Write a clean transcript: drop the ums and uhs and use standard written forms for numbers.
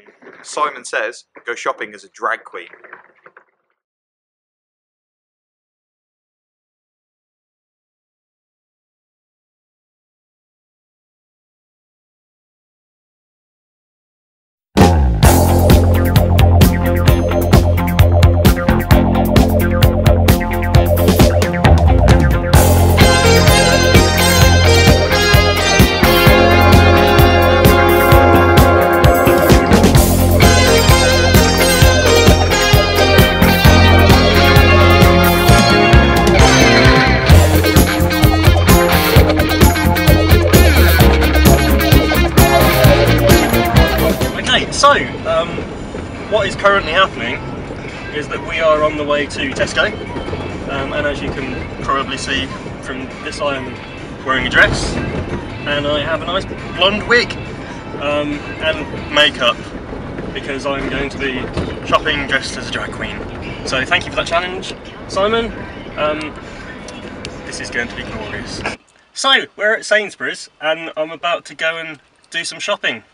queen. Simon says, go shopping as a drag queen. So, what is currently happening is that we are on the way to Tesco, and as you can probably see from this, I am wearing a dress, and I have a nice blonde wig, and makeup, because I'm going to be shopping dressed as a drag queen. So thank you for that challenge, Simon. This is going to be glorious. So, we're at Sainsbury's, and I'm about to go and do some shopping.